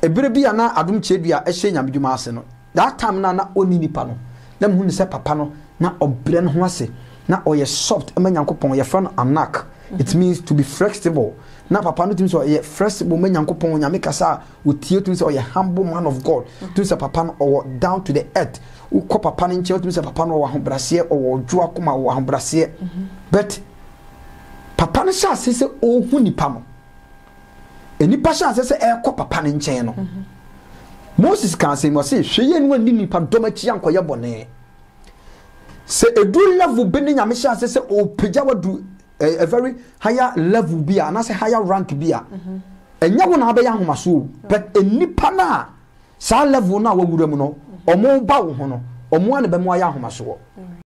ebere bi ana Adom Kyei bia ehye nyamedwuma ase no that time na oni nipa no na mu ne se papa no na obre no ho ase na oye soft ema Nyankopon ye fa no anak it means to be flexible na papa no timi so ye flexible ma Nyankopon nyame kasa otie timi so ye humble man of God timi so papa no or down to the earth ko papa no nche timi so papa no wa hobrase o dwoa koma wa hobrase but papa no sha se ohu nipa no enipa sha se ko papa no nche no Moses can say mo say hweye no ani nipa domachi ankoye bone se edu level be ne nyame sha se o pagya wadu a very higher level bia na say higher rank bia enya wo na be ya homaso but enipa na sa level na wawura mu no omo ba wo ho no omo ane be mo ya homaso